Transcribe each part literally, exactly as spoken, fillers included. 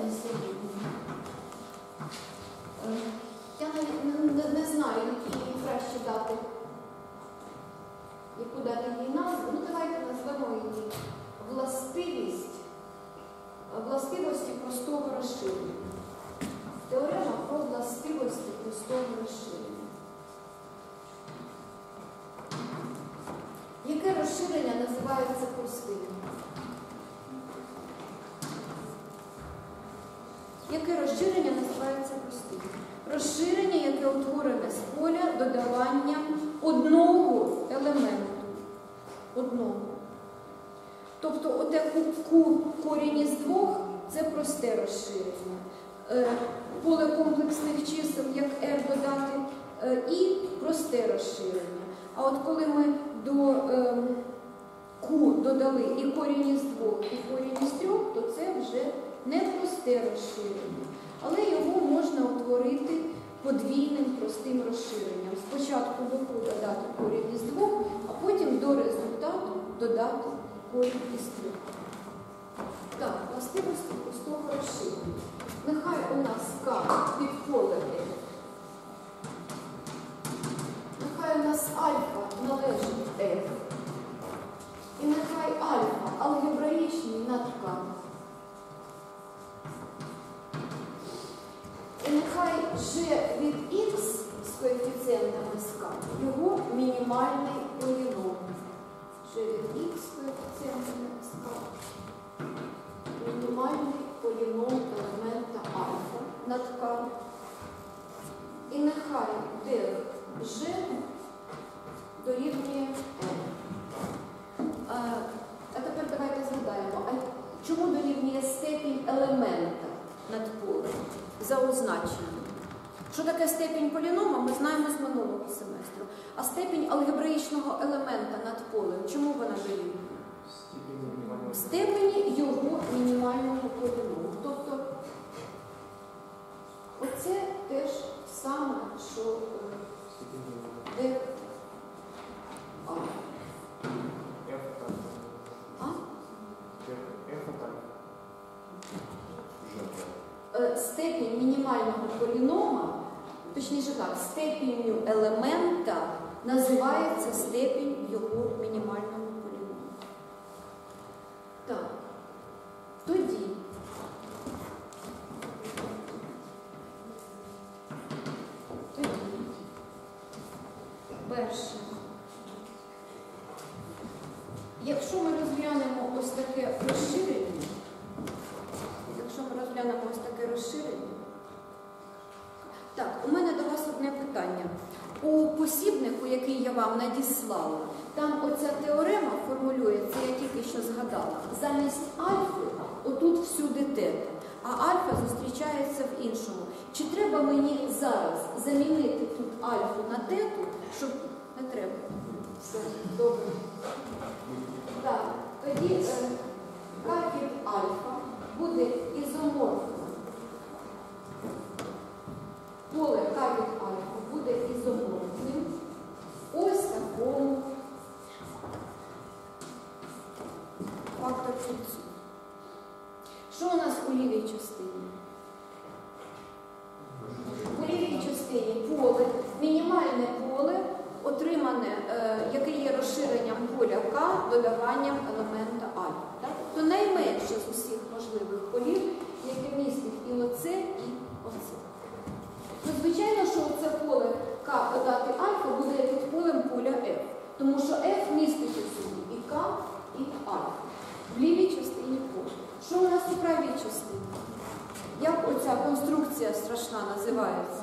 несерйозні. Я не, не, не знаю, які краще дати, яку дати їй назву. Ну, давайте назвемо її властивість, властивості простого розширення. Теорема про властивості простого розширення. Яке розширення називається простим? Яке розширення називається простим? Розширення, яке утворене з поля додаванням одного елементу. Одного. Тобто оте q корінь із двох – це просте розширення. Поле комплексних чисел, як r додати, і просте розширення. А от коли ми до q додали і корінь із двох, і корінь із трьох, то це вже не просте розширення. Але його можна утворити подвійним простим розширенням. Спочатку до q додати корінь із двох, а потім до результату додати корінь із трьох. Так, властивості простого розширення. Нехай у нас К під поле F. Нехай у нас альфа належить F. І нехай альфа алгебраїчний над К. І нехай G від X з коефіцієнтами з К його мінімальний поліном. G від X з коефіцієнтами з К. Мінімальний поліном елемента альфа над К. І нехай де G дорівнює N. А, а тепер давайте згадаємо, а чому дорівнює степінь елемента над полем за означенням? Що таке степінь полінома, ми знаємо з минулого семестру. А степінь алгебраїчного елемента над полем, чому вона дорівнює? В степені його мінімального поліному. Тобто, оце теж саме, що де А. А? Степінь мінімального полінома, точніше так, степінню елемента називається степінь його мінімального поліному. Так, тоді тоді перше, якщо ми розглянемо ось таке розширення, якщо ми розглянемо ось таке розширення, так, у мене до вас одне питання. У посібнику, який я вам надіслала, там оця теорема формулюється, я тільки що згадала, замість альфи отут всюди тета, а альфа зустрічається в іншому. Чи треба мені зараз замінити тут альфу на тету, щоб... Не треба. Все, добре. Так, тоді е, К від альфа буде ізоморфно. Поле К від альфа буде ізоморфним. Ось такому фактор кільцю. Що у нас у лівій частині? У лівій частині поле, мінімальне поле, отримане, е, яке є розширенням поля К додаванням елемента альфа. Так? То найменше з усіх можливих полів, яке містить і оце, і оце. Ну, звичайно, що це поле К додати альфа буде під полем поля F. Тому що F містить у собі і К, і альфа. В лівій частині поля. Що у нас у правій частині? Як оця конструкція страшна називається?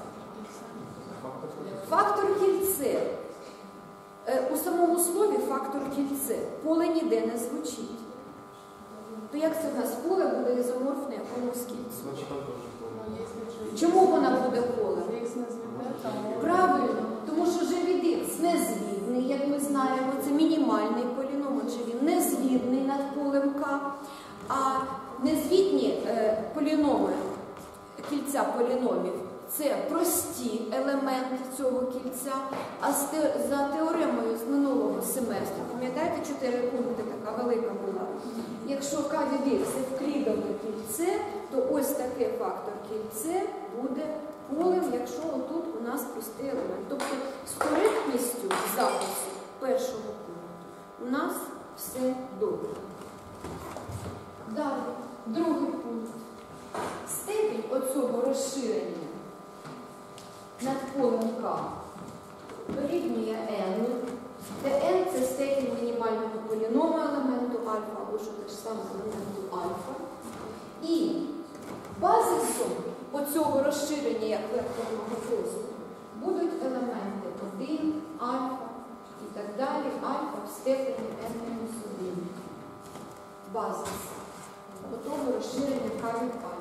Фактор кільце. У самому слові фактор кільце. Поле ніде не звучить. То як це в нас поле буде ізоморфне якомусь кільцю? Чому вона буде полем? Правильно, тому що G від X незвідний, як ми знаємо, це мінімальний поліном, отже він незвідний над полем К. А незвідні е, поліноми, кільця поліномів, це прості елементи цього кільця, а за теоремою з минулого семестру, пам'ятаєте, чотири пункти, така велика була. Якщо К від X – це вклідове кільце, то ось ось таке фактор кільце буде полем, якщо отут у нас простий елемент. Тобто з коректністю запису першого пункту у нас все добре. Далі, другий пункт. Степінь оцього розширення над полем К дорівнює n, де n – це степінь мінімального поліному елементу альфа, або що те ж саме елементу альфа. І базисом оцього розширення, як векторного простору, будуть елементи один, альфа і так далі, альфа в степені n мінус один. Базис готового розширення К від альфа.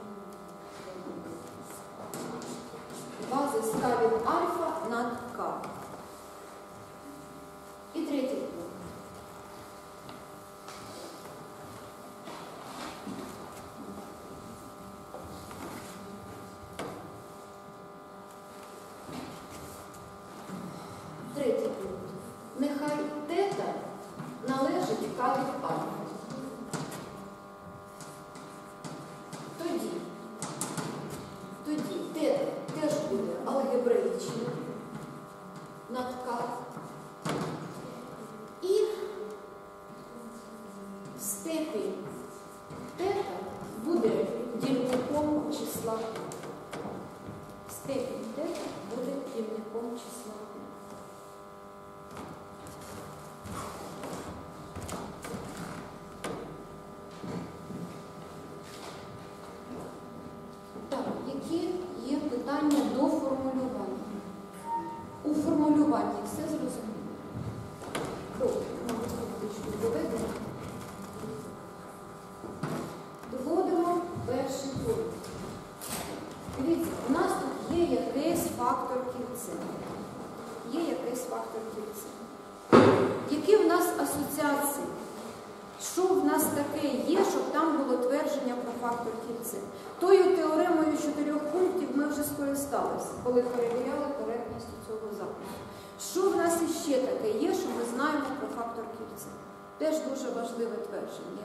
Базис К від альфа над К. І третій пункт. Третій пункт. Нехай тета належить К від альфа. Тоді, тоді тета теж буде алгебраїчним над К. І степінь тета буде дільником числа Q. Степінь тета буде дільником числа Q. Так, які є питання до формулювання? У формулюванні все зрозуміло? Крок, мабуть, доведемо. Доводимо перший пункт. Дивіться, у нас тут є якийсь фактор кільця. Є якийсь фактор кільця. Які в нас асоціації? Що в нас таке є, щоб там було твердження про фактор кільця? Тою теоремою чотирьох пунктів ми вже скористалися, коли перевіряли коректність цього запису. Що в нас іще таке є, що ми знаємо про фактор кільця? Теж дуже важливе твердження.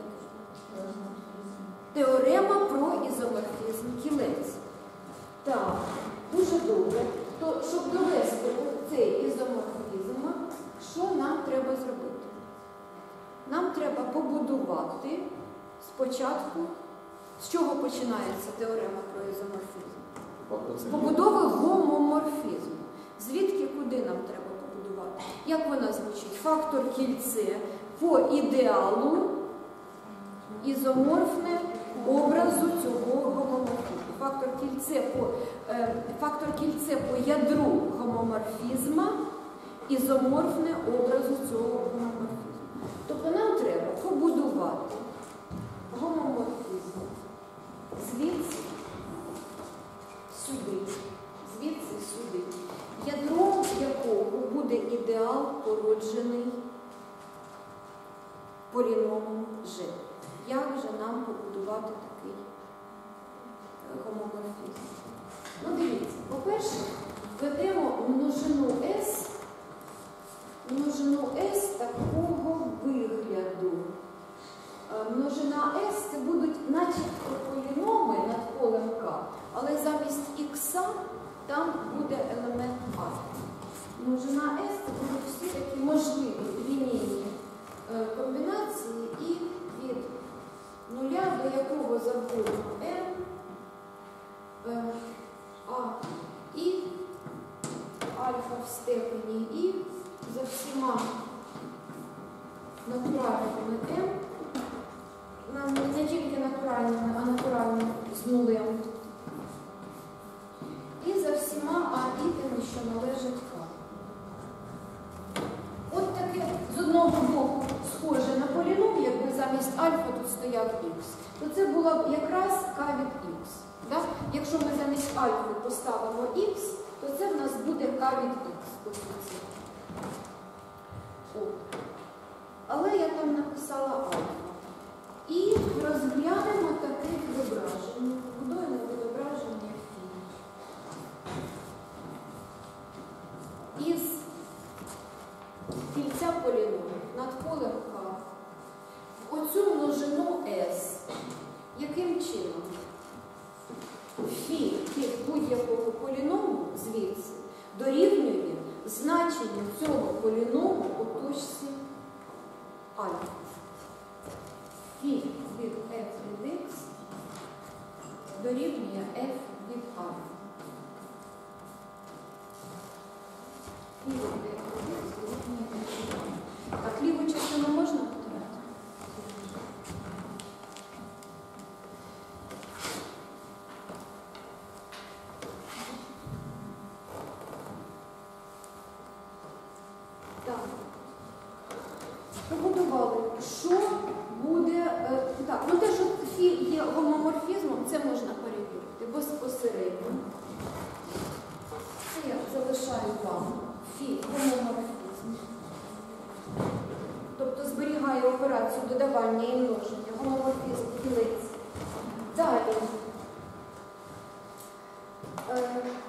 Теорема про ізоморфізм кілець. Так, дуже добре. То, щоб довести цей ізоморфізм, що нам треба зробити? Нам треба побудувати спочатку, з чого починається теорема про ізоморфізм? З побудови гомоморфізму. Звідки, куди нам треба побудувати? Як вона звучить? Фактор кільце по ідеалу ізоморфне образу цього гомоморфізму. Фактор кільце по, е, фактор кільце по ядру гомоморфізма ізоморфне образу цього гомоморфізму. Тобто нам треба побудувати гомоморфізм звідси сюди, звідси сюди, ядром якого буде ідеал, породжений поліномом G. Як же нам побудувати такий гомоморфізм? Ну, дивіться, по-перше, ведемо множину S, множину S такого вигляду. Множина S це будуть начебто поліноми над полем К, але замість Х там буде елемент А. Множина S це будуть всі такі можливі лінійні комбінації і від нуля до якого завгодно n, а і альфа в степені і за всіма натуральними m, не тільки натуральними, а натуральними з нулем, і за всіма а і тими, що належать К. От таке з одного боку схоже на поліном, якби замість альфа тут стояв х, то це було б якраз К від х. Да? Якщо ми замість альфи поставимо х, то це в нас буде К від х. Але я там написала альфа. І розглянемо таке відображення. Будуємо відображення фі. Із кільця поліному над полем К. Оцю множину S. Яким чином? фі від будь-якого поліному звідси дорівнює значенню цього поліному у точці альфа. Фі від f від x дорівнює f від альфа. Фі від f від x дорівнює f від альфа. Так, ліву частину можна повторяти? Так. Побудували. Що буде... Е, так, ну те, що фі є гомоморфізмом, це можна перевірити безпосередньо. Це я залишаю вам. Фі гомоморфізм. Тобто зберігає операцію додавання і множення. Гомоморфізм кілець. Далі. Е,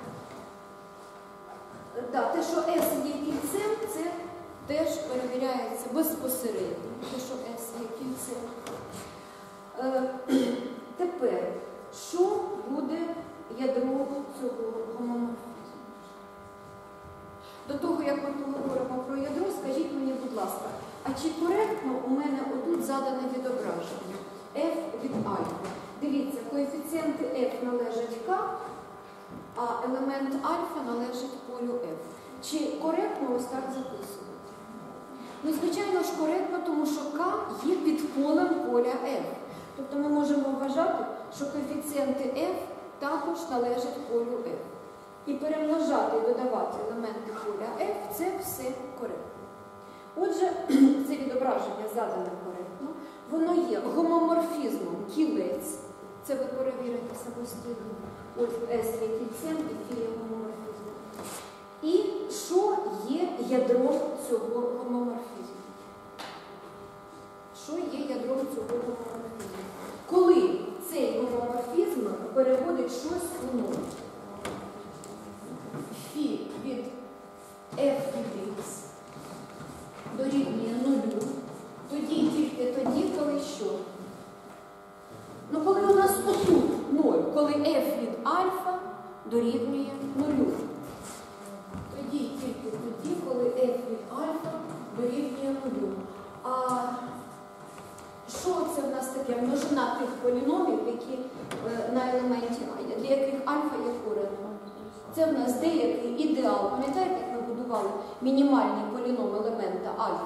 так, те, що S є кільцем, це теж перевіряється безпосередньо, те, що S є кільцем. Е, тепер, що буде ядро цього гомоморфізму? До того, як ми поговоримо про ядро, скажіть мені, будь ласка, а чи коректно у мене отут задане відображення? F від альфа. Дивіться, коефіцієнти F належать К, а елемент альфа належить полю F. Чи коректно ось так записувати? Ну, звичайно ж, коректно, тому що К є під полем поля F. Тобто ми можемо вважати, що коефіцієнти F також належать полю F. І перемножати і додавати елементи поля F – це все коректно. Отже, це відображення задане коректно. Воно є гомоморфізмом кілець. Це ви перевірите самостійно. Ось S є кільцем і Фі є гомоморфізмом. І що є ядром цього гомоморфізму? Що є ядром цього гомоморфізму? Коли цей гомоморфізм переводить щось у нуль. Фі від f від x дорівнює нулю, тоді тільки тоді, коли що? Ну, коли у нас отут нуль, коли f від альфа дорівнює нулю. Тоді тільки тоді, коли f від альфа дорівнює нулю. А що це в нас таке? Множина тих поліномів, які е, на елементі А, для яких альфа є коренем. Це в нас деякий ідеал. Пам'ятаєте, як ми будували мінімальний поліном елемента альфа?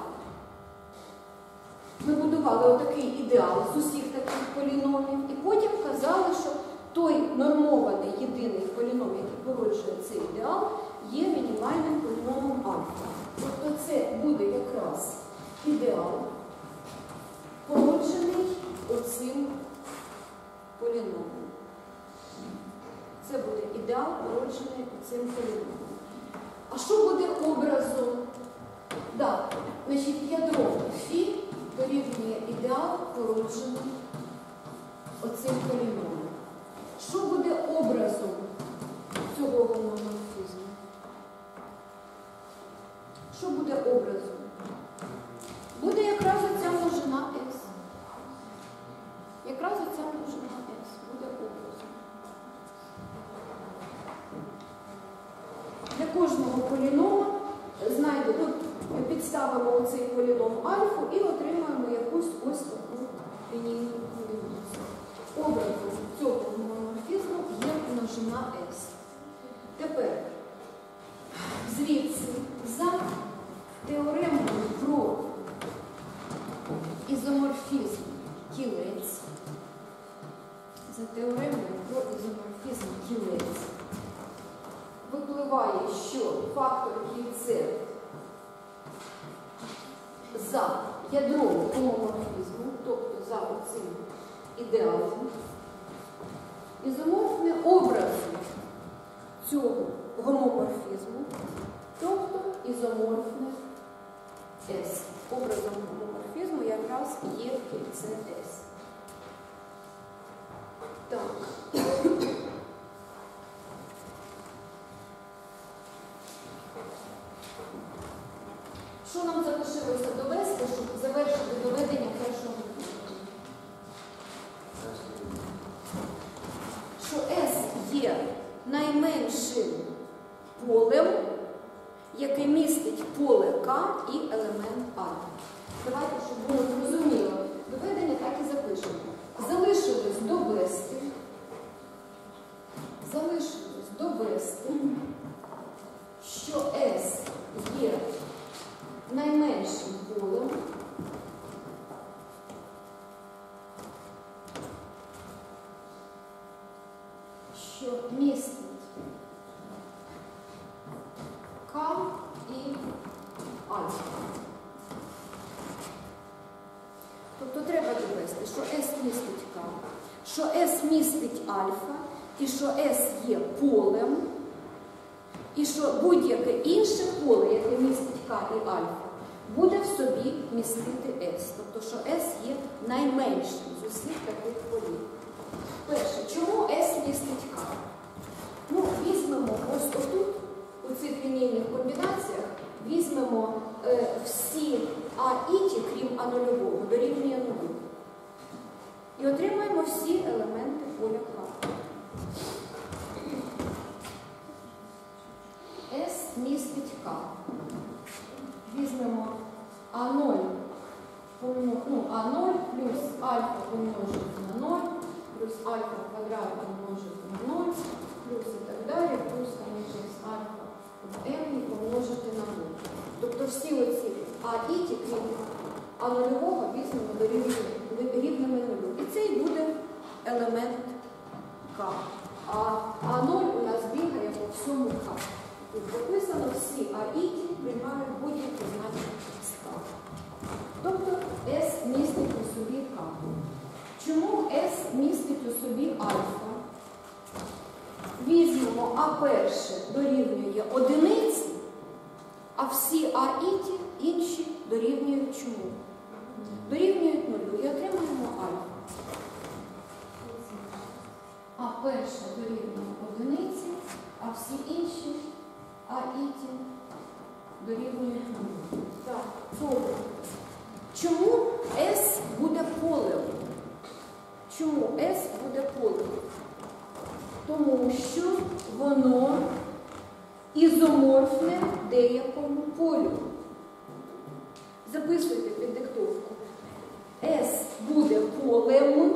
Ми будували отакий ідеал з усіх таких поліномів. І потім казали, що той нормований єдиний поліном, який породжує цей ідеал, є мінімальним поліномом альфа. Тобто це буде якраз ідеал, породжений оцим поліномом. Це буде ідеал, породжений цим поліномом. А що буде образом? Так, значить, ядро Фі дорівнює ідеал, породжений оцим поліномом. Що буде образом цього гомоморфізму? Що буде образом? Буде якраз оця множина S. Якраз оця множина S буде образом. Для кожного полінома знайдемо, ну, підставимо оцей поліном альфу і отримаємо якусь ось таку лінійну поліномію. Образом цього гомоморфізму є множина S. Тепер, звідси, за теоремою про ізоморфізм кілець, за теоремою про ізоморфізм кілець, випливає, що фактор кільце за ядром гомоморфізму, тобто за оцим ідеалом, ізоморфне образом цього гомоморфізму, тобто ізоморфне S. Образом гомоморфізму якраз є кільце S. Так. Що нам залишилося довести, щоб завершити доведення першого питання? Що S є найменшим полем, яке містить поле К і елемент альфа. Давайте, щоб було зрозуміло, доведення так і запишемо. Залишилось довести, залишилось довести, що С є найменшим полем, що містить К і альфа. Тобто треба довести, що С містить К, що С містить альфа, і що С є полем, і що будь-яке інше поле, яке містить К і альфа, буде в собі містити С. Тобто, що С є найменшим з усіх таких полів. Перше, чому С містить К? Ну, візьмемо ось отут, у цих лінійних комбінаціях, візьмемо е, всі А і ті, крім А нульового, дорівнює нулю. І отримаємо всі елементи поля К. С містить К. Візьмемо А нуль, ну, А нуль плюс альфа помножити на ноль, плюс альфа квадрат помножити на ноль, плюс і так далі, плюс, звісно, альфа в n помножити на нуль. Тобто всі оці А і ті, крім А нульового, візьмемо до рівними нулю. І це і буде елемент К. А А нуль у нас бігає по всьому К. Тут записано всі А і ті приймають будь-які значення з К. Тобто С містить у собі К. Чому С містить у собі альфа? Візьмемо А перше дорівнює одиниці, а всі А і ті інші дорівнюють чому? Дорівнюють нулю. І отримаємо альфа. А перше дорівнює одиниці, а всі інші А і ті дорівнюють нулю. Так, добре. Чому С буде полем? Чому С буде полем? Тому що воно ізоморфне деякому полю. Записуйте під диктовку. С буде полем,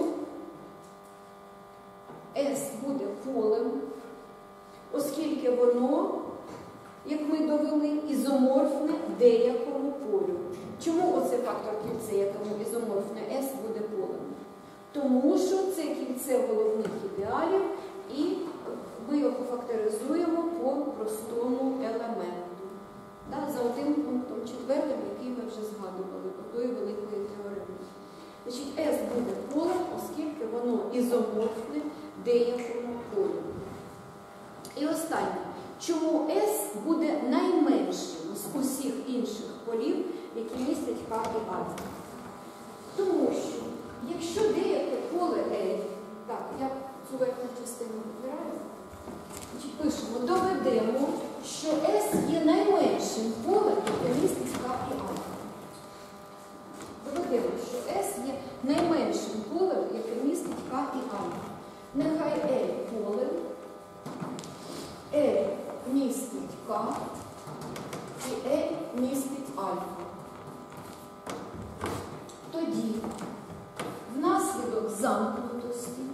С буде полем, оскільки воно, як ми довели, ізоморфне деякому полю. Чому оце фактор кільце, якому ізоморфне С буде полем? Тому що це кільце головних ідеалів, і ми його факторизуємо по простому елементу. Да, за одним пунктом четвертим, який ми вже згадували, по тої великої теореми. Значить, С буде полем, оскільки воно ізоморфне деякому полю. І останнє. Чому С буде найменшим з усіх інших полів, які містять К і альфа? Тому що, якщо деяке поле L, так, я цю верхню частину вибираю, значить, пишемо, доведемо, що С є найменшим полем, яке містить К і альфа. Доведемо, що С є найменшим полем, яке містить К і альфа. Нехай L полем, L містить К і L містить альфа. Тоді внаслідок замкнутості,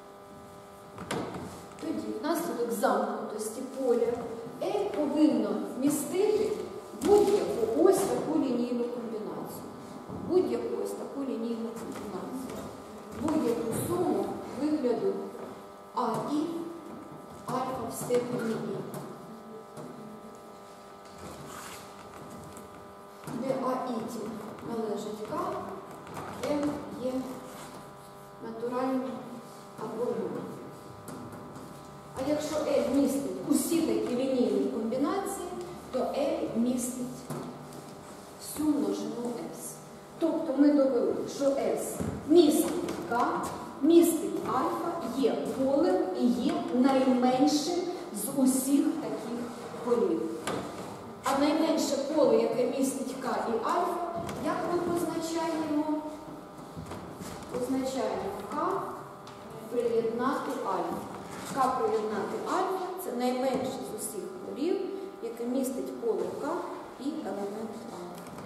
тоді внаслідок замкнутості поля L повинно вмістити будь-яку ось таку лінійну комбінацію. Будь-яку ось таку лінійну комбінацію. Будь-яку суму вигляду А і альфа в степені І. Де А і ті належить К, М є натуральним або нуль. А якщо L містить усі такі лінійні комбінації, то L містить всю множину S. Тобто ми довели, що S містить К, містить альфа, є полем і є найменшим з усіх таких полів. А найменше поле, яке містить К і альфа, як ми позначаємо? Позначаємо К приєднати альфа. К приєднати альфа – це найменший з усіх полів, який містить поле К і елемент А.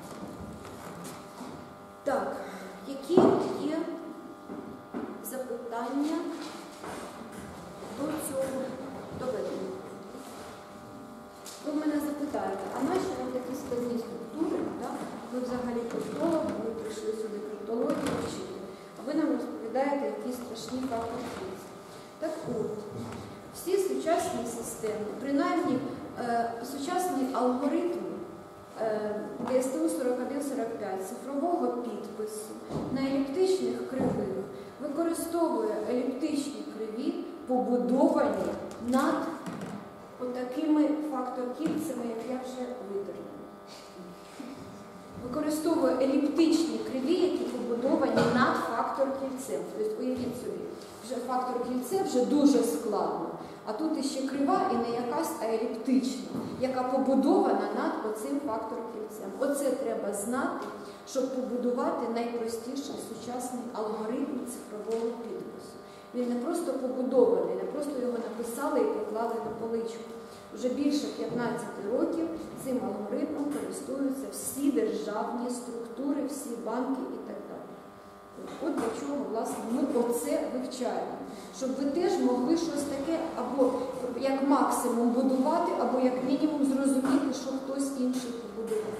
Так, які є запитання до цього доведення? Ви мене запитаєте, а нащо нам такі складні структури? Так? Ми взагалі криптологи, ми прийшли сюди криптологію вчити, а ви нам розповідаєте якісь страшні факти. Так от, всі сучасні системи, принаймні е, сучасний алгоритм е, ді ес те у сорок один сорок п'ять цифрового підпису на еліптичних кривих використовує еліптичні криві, побудовані над отакими фактор-кільцями, як я вже видерла. Використовує еліптичні криві, які побудовані над фактор-кільцем. Тобто, уявіть собі, вже фактор-кільце вже дуже складно. А тут іще крива і не якась, а еліптична, яка побудована над оцим фактор-кільцем. Оце треба знати, щоб побудувати найпростіший сучасний алгоритм цифрового підпису. Він не просто побудований, не просто його написали і поклали на поличку. Вже більше п'ятнадцяти років цим алгоритмом користуються всі державні структури, всі банки і так далі. От для чого, власне, ми оце вивчаємо. Щоб ви теж могли щось таке або як максимум будувати, або як мінімум зрозуміти, що хтось інший побудував.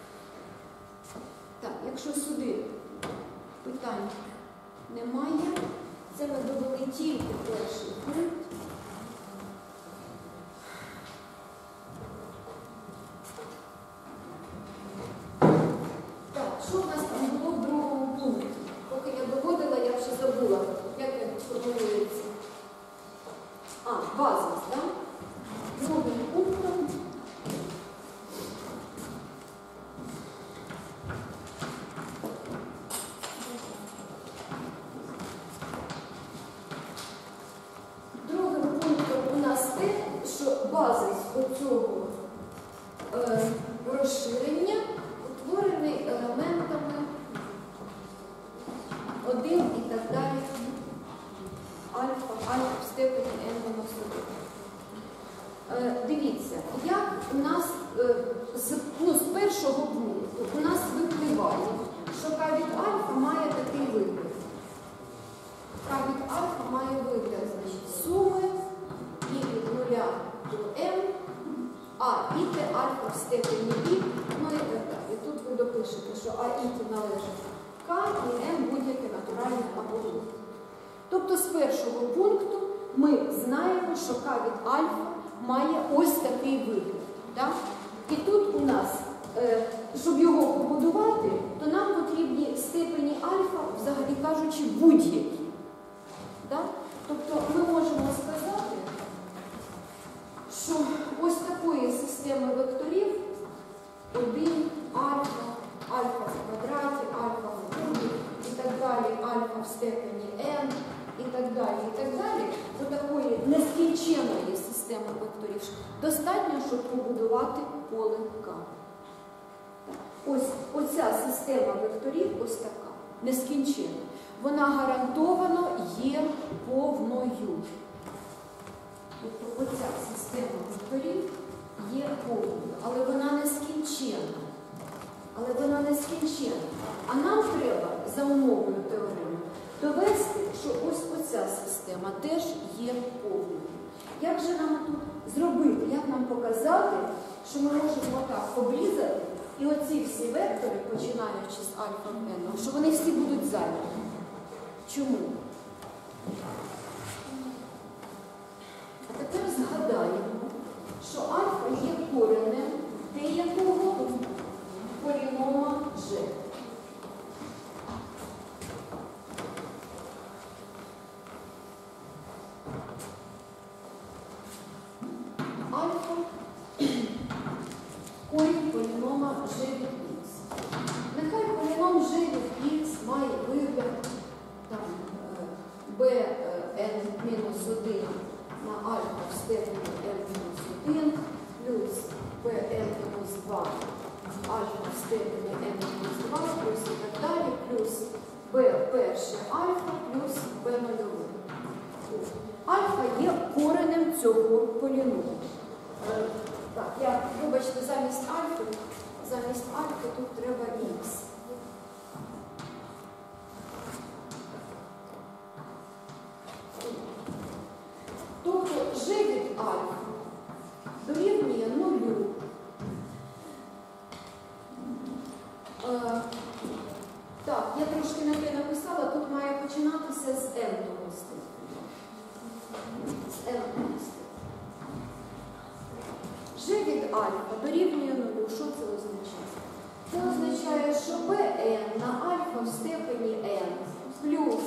Так, якщо сюди питань немає, це ми довели тільки перший пункт. Так, що в нас там було в другому пункті? Поки я доводила, я вже забула, як він формулюється. А, базис, так? Другим пунктом. Другим пунктом у нас те, що базис оцього е, розширення утворений елементами один і так далі, альфа, альфа в степені n мінус один. Е, дивіться, як у нас е, з, ну, з першого пункту у нас випливає, що К від альфа має такий вигляд. К від альфа має вигляд, значить, суми і від нуля до m, а і те альфа в степені і, ну і так далі. І тут ви допишете, що а і те належить К і m будь-яке натуральне або. Тобто з першого пункту ми знаємо, що К від альфа має ось такий вигляд. Так? І тут у нас, е, щоб його побудувати, то нам потрібні степені альфа, взагалі кажучи, будь-які. Так? Тобто ми можемо сказати, що ось такої системи векторів один, альфа, альфа в квадраті, альфа в кубі і так далі, альфа в степені n і так далі, і так далі, до такої нескінченної системи векторів достатньо, щоб побудувати поле К. Ось оця система векторів ось така, нескінченна. Вона гарантовано є повною. Тобто оця система векторів є повною, але вона нескінченна. Але вона нескінченна. А нам треба за умовою теореми довести, що ось оця система теж є повною. Як же нам тут зробити, як нам показати, що ми можемо так обрізати, і оці всі вектори, починаючи з альфа в n, що вони всі будуть зайняті? Чому? А тепер згадаємо, що альфа є коренем деякого полінома G. Альфа корінь полінома G від Х. Нехай поліном G від Х має вигляд там bn мінус один на альфа в степені n мінус один плюс bn мінус два альфа в степені n мінус два плюс і так далі, плюс b перше альфа плюс b нульове. Альфа є коренем цього поліному. Так, я, вибачте, замість альфи, замість альфи тут треба х. Тобто g від альфа дорівнює нулю. Е, так, я трошки не те написала, тут має починатися з n-того степеня. З n-того степеня. G від альфа дорівнює нулю. Що це означає? Це означає, що bn на альфа в степені n плюс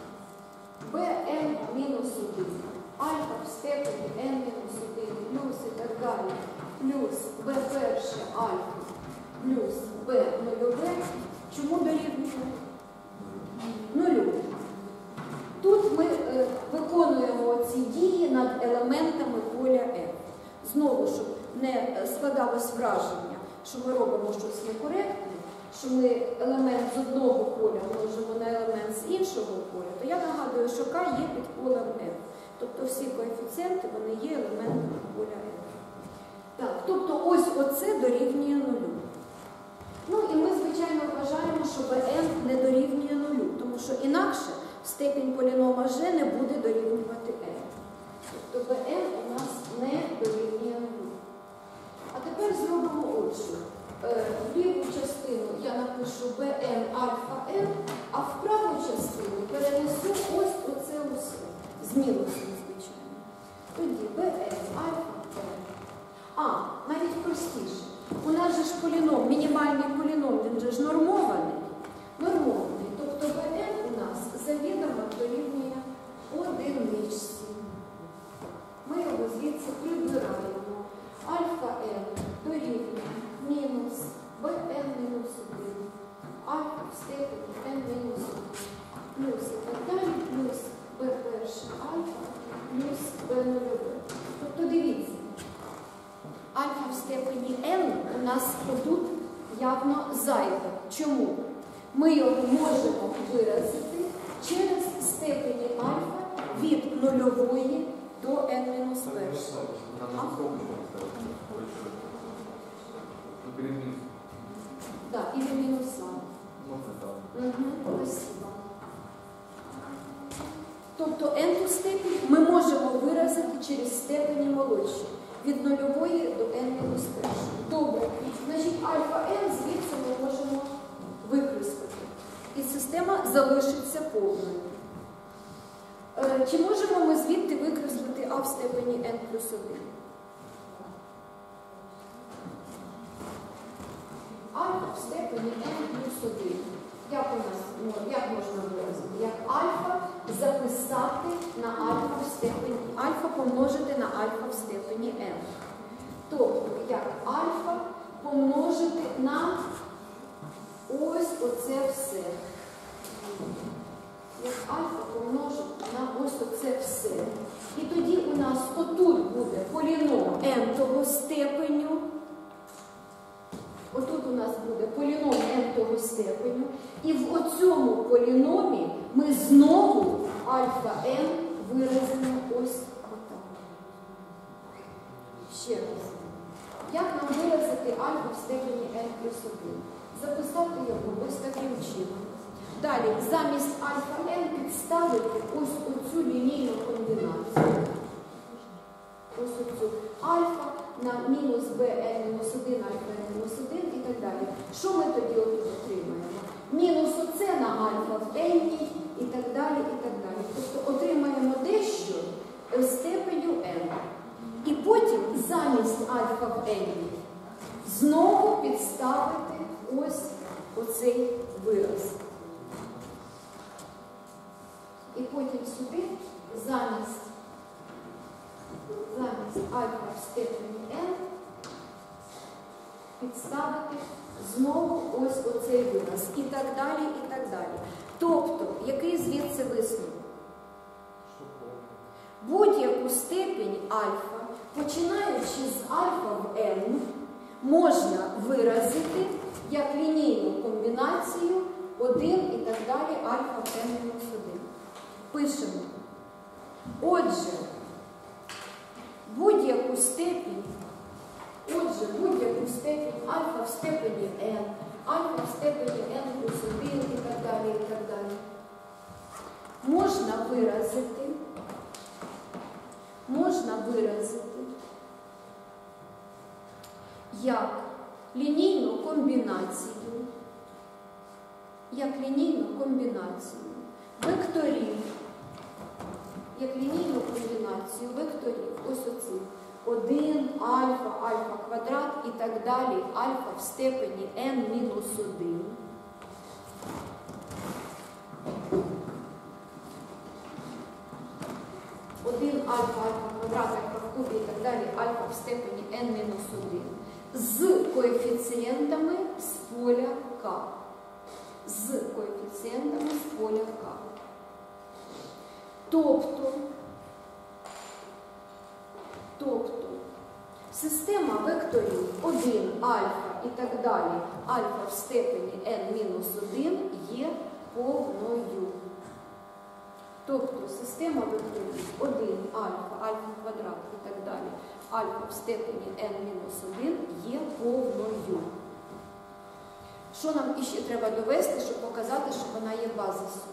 bn мінус один. Альфа в степені n мінус один плюс і так далі. Плюс b перше альфа плюс b нульове. Чому дорівнює? Нулю. Тут ми е, виконуємо ці дії над елементами поля F. Знову, щоб не складалось враження, що ми робимо щось некоректне, що ми елемент з одного поля множимо на елемент з іншого поля, то я нагадую, що К є під полем F. Тобто всі коефіцієнти, вони є елементами поля F. Так, тобто ось оце дорівнює нулю. Ну і ми, звичайно, вважаємо, що Bn не дорівнює нулю, тому що інакше степінь полінома G не буде дорівнювати n. Тобто Bn у нас не дорівнює нулю. А тепер зробимо ось що. В ліву частину я напишу Bn альфа n, а в праву частину перенесу ось оце усе. З мінусом, звичайно. Тоді Bn альфа n. А, навіть простіше. У нас же ж поліном, мінімальний поліном, він же ж нормований. Нормований. Тобто Bn у нас завідомо дорівнює одиничці. Ми його звідси прибираємо. Альфа n дорівнює мінус Bn мінус один. Альфа в степені n мінус один. Плюс і так далі, плюс b перше альфа, плюс b нульове. Тобто дивіться. Альфа в степені n у нас тут явно зайве. Чому? Ми його можемо виразити через степені альфа від нульової до n-1. Так, і від мінуса. Спасибо. Тобто n-ту степень ми можемо виразити через степені молодші. Від нульової до n-1. Добре. Значить, альфа n звідси ми можемо використати. І система залишиться повною. Е, чи можемо ми звідти використати а в степені n плюс один? Альфа в степені n плюс один. Як у нас, як можна виразити? Як альфа записати на альфа в степені, альфа помножити на альфа в степені n. Тобто, як альфа помножити на ось оце все. Як альфа помножити на ось оце все. І тоді у нас отут буде поліном n-того степеню. Отут у нас буде поліном n-того степеню. І в оцьому поліномі ми знову альфа n виразимо ось отак. Ще раз. Як нам виразити альфа в степені n плюс один? Записати його ось таким чином. Далі, замість альфа n підставити ось оцю лінійну комбінацію. Ось оцю. Альфа на мінус bn мінус один, альфа n мінус один і так далі. Що ми тоді отут отримаємо? Мінус оце на альфа в n і так далі, і так далі. Тобто отримаємо дещо в степеню n. І потім замість альфа в n знову підставити ось оцей вираз. І потім сюди замість, замість альфа в степені n підставити знову ось оцей вираз. І так далі, і так далі. Тобто, який звідси висновок? Будь-яку степінь альфа, починаючи з альфа в n, можна виразити як лінійну комбінацію один і так далі альфа в n мінус один. Пишемо. Отже, будь-яку степінь, отже, будь-яку степінь альфа в степені n, альфа в степені n плюс один і так далі, і так далі, можна виразити, можна виразити як лінійну комбінацію, як лінійну комбінацію векторів, як лінійну комбінацію векторів, ось оцих, один, альфа, альфа квадрат і так далі, альфа в степені n мінус один. один альфа, альфа квадрат, альфа в кубі і так далі, альфа в степені n мінус один. З коефіцієнтами з поля К. З коефіцієнтами з поля К. Тобто, тобто, система векторів один, альфа і так далі, альфа в степені n мінус один є повною. Тобто, система векторів один, альфа, альфа квадрат і так далі, альфа в степені n мінус один є повною. Що нам іще треба довести, щоб показати, що вона є базисом?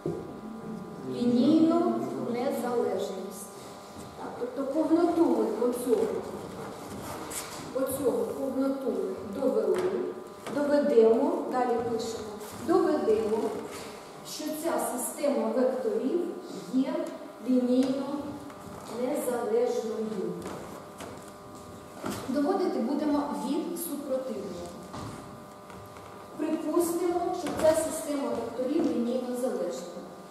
Лінійну незалежність. Так, тобто повноту ми оцього, оцього повноту ми довели, доведемо, далі пишемо, доведемо, що ця система векторів є лінійно незалежною. Доводити будемо від супротивного. Припустимо, що ця система векторів лінійно залежна.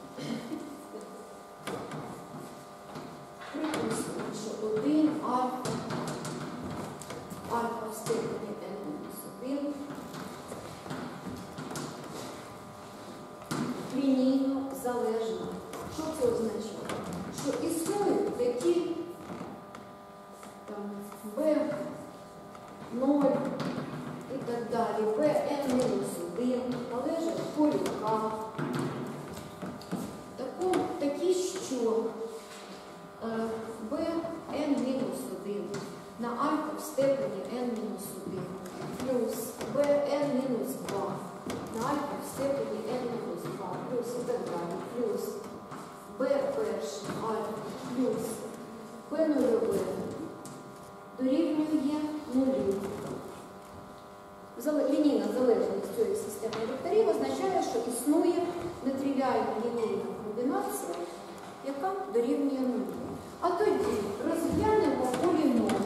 Припустимо, що один альфа, альфа в степені n мінус один лінійно залежна. Що це означає? Що існують такі там b нуль і так далі, bn мінус один належать полю К. Такі, що bn мінус один на альфа в степені n мінус один плюс bn мінус два на альфа в степені n мінус два плюс і так далі, плюс b перший альфа плюс b нульове дорівнює нулю. Лінійна залежність цієї системи векторів означає, що існує нетривіальна лінійна комбінація, яка дорівнює нулю. А тоді розглянемо поліном,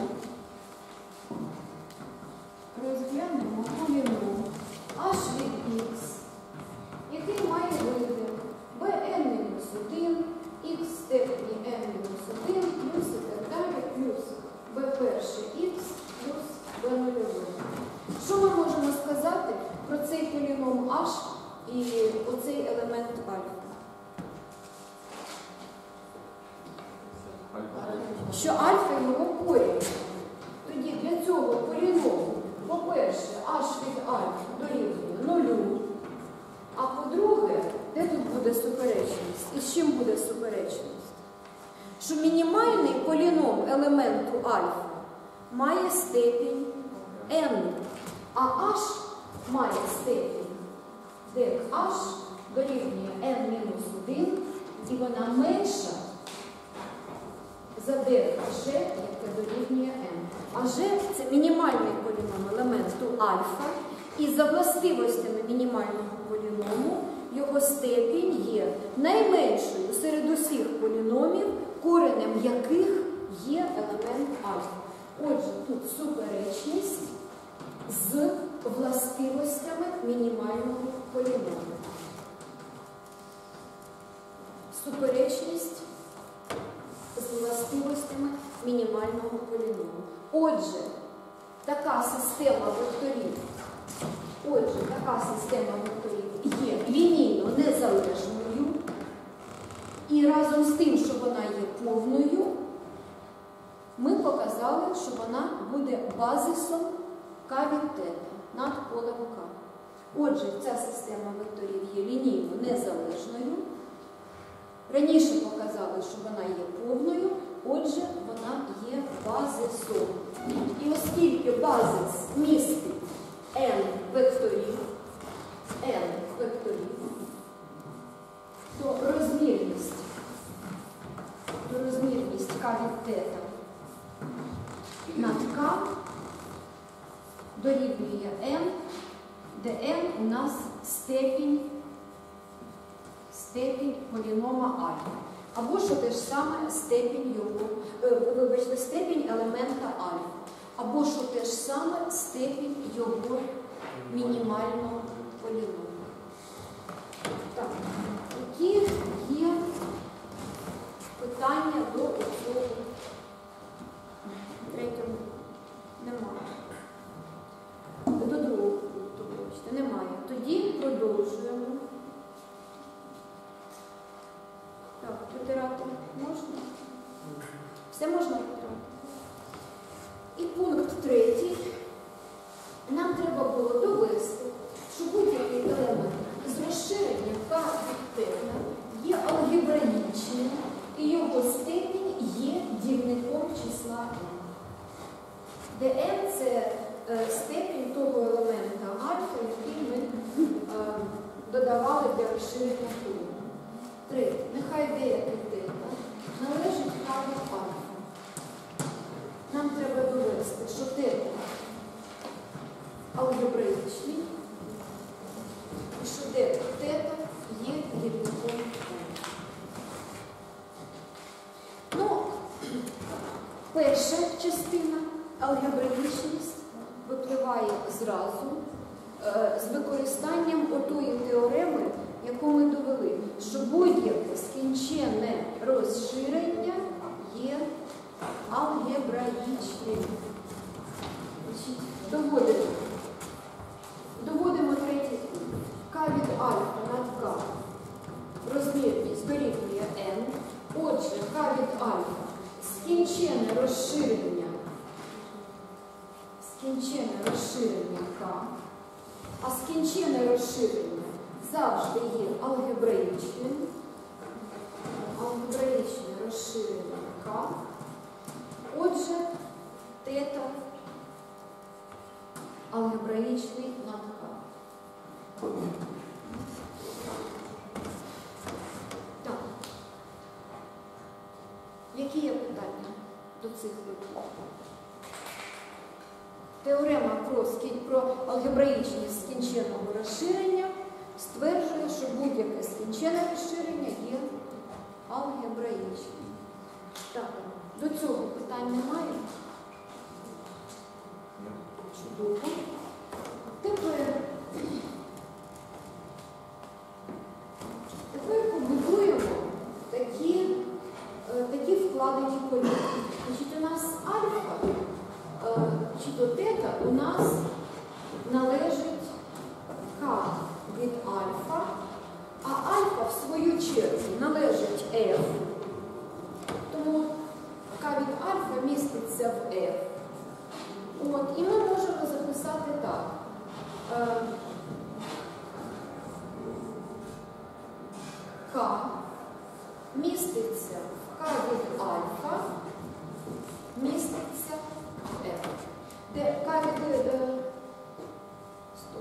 розглянемо поліном h від x, який має вигляд bn мінус один, x в степені n мінус один, плюс і так далі, плюс b перший x, плюс b нульове. Що ми можемо сказати про цей поліном h і оцей елемент альфа? Що альфа його корінь. Тоді для цього поліному, по-перше, h від альфа дорівнює нулю, а по-друге, де тут буде суперечність? І з чим буде суперечність? Що мінімальний поліном елементу альфа має степінь n, а h має степінь, де h дорівнює n мінус один, і вона менша за d g, яке дорівнює n. А g – це мінімальний поліном елементу альфа, і за властивостями мінімального поліному його степінь є найменшою серед усіх поліномів, коренем яких є елемент альфа. Отже, тут суперечність з властивостями мінімального поліному. Суперечність з властивостями мінімального поліному. Отже, така система векторів, отже, така система векторів є лінійно незалежною, і разом з тим, що вона є повною, ми показали, що вона буде базисом К від тета над полем К. Отже, ця система векторів є лінійно незалежною. Раніше показали, що вона є оскільки базис містить n векторів, n векторів, то розмірність, то розмірність k від тета над k дорівнює n, де n у нас степінь, степінь полінома альфа. Або що те ж саме степінь його, е, вибачте, степінь елемента альфа. Або що те ж саме степінь його мінімального поліному. Так, які є питання до цього третього? Немає. До другого пункту, бачите, немає. Тоді продовжуємо. Так, витирати можна? Все можна витирати? І пункт третій. Нам треба було довести, що будь-який елемент з розширення k від тета є алгебраїчним і його степінь є дільником числа n. Де n – це е, степінь того елемента альфа, який ми е, додавали для розширення кругу. Третє. Нехай деякий тета належить k від альфа. Нам треба довести, що тета алгебраїчний, і що тета є дільником n. Ну, перша частина алгебраїчність випливає зразу е, з використанням отої теореми, яку ми довели, що будь-яке скінченне розширення є алгебраїчним. Доводимо. Доводимо третій пункт. К від альфа над К розмірність дорівнює n. Отже, К від альфа скінченне розширення, скінченне розширення К, а скінченне розширення завжди є алгебраїчним. Алгебраїчне розширення К. Отже, тета алгебраїчний над К. Так. Які є питання до цих випадків? Теорема про, про алгебраїчність скінченного розширення стверджує, що будь-яке скінченне розширення є алгебраїчним. Так, до цього питань немає? Чудово. Тепер, тепер побудуємо такі, такі вкладені полі. Значить, у нас альфа, чи то тета у нас належить К від альфа, а альфа в свою чергу належить F. Тому К від альфа міститься в F. От, і ми можемо записати так. К міститься в К від альфа, міститься в F. Де К від... Е, стоп.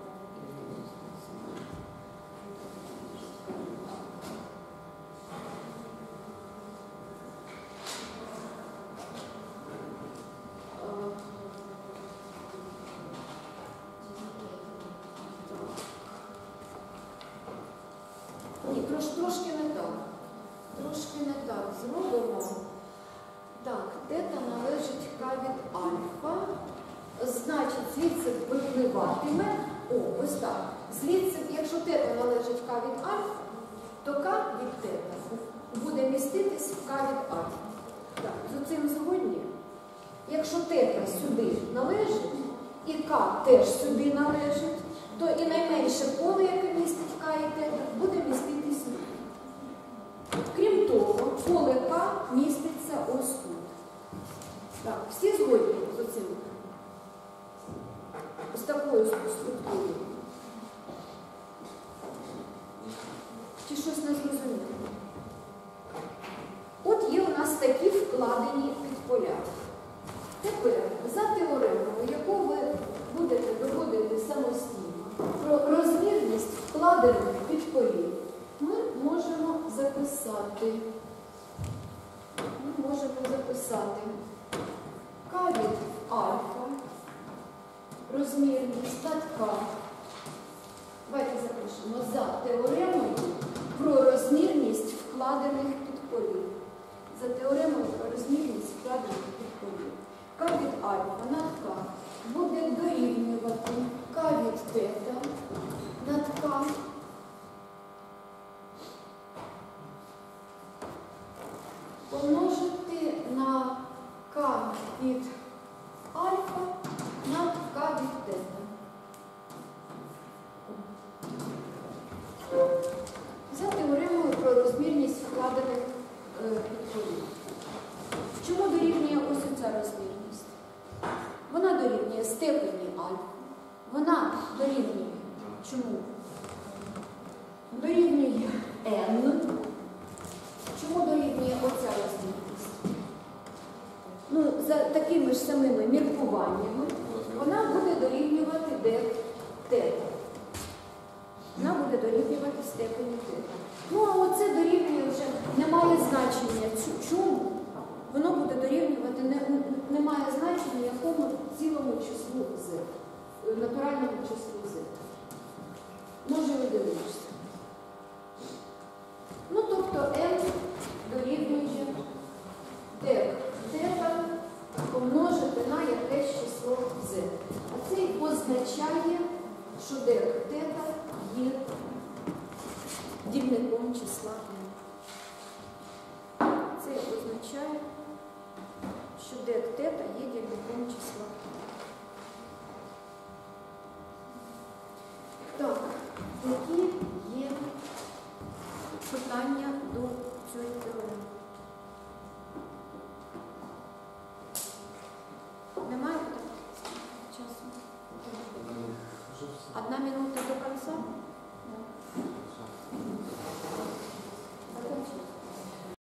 Ні, трош, трошки не так. Трошки не так. Зробимо. Так, тета належить К від альфа. Значить, звідси випливатиме. О, ось так. Звідси, якщо тета належить К від альфа, то К від тета буде міститись в К від альфа. Так, з цим згодні. Якщо тета сюди належить, і К теж сюди належить, то і найменше поле, яке містить К і тета, буде міститись сюди. Крім того, поле К міститься ось тут. Так, всі згодні з цим? З такою структурою. Чи щось не зрозуміло? От є у нас такі вкладені підполя. Тепер за теоремою, яку ви будете доводити самостійно, про розмірність вкладених підполів, ми можемо записати. Ми можемо записати К від альфа, розмірність над К. Давайте запишемо за теоремою про розмірність вкладених підполів. За теоремою про розмірність вкладених підполів. К від альфа над К буде дорівнювати К від тета над К помножити на К від альфа над К від тета. За теоремою про розмірність вкладених е, підполів. Чому дорівнює ось ця розмірність? Вона дорівнює степені альфа. Вона дорівнює. Чому? Дорівнює n. Чому дорівнює оця розмірність? Ну, за такими ж самими міркуваннями вона буде дорівнювати де тета. Вона буде дорівнювати степені тета. Ну, а оце дорівнює вже не має значення. Чому? Воно буде дорівнювати, не, не має значення якому цілому числу z, натуральному числу z. Може ви дивитися. Ну, тобто n дорівнює дек тета помножити на якесь число z. А це означає, що дек тета є дільником числа n. Це означає, що дек тета є дільником числа. Так, які є питання до цієї теореми? Немає питань? Часу? Одна минута до кінця?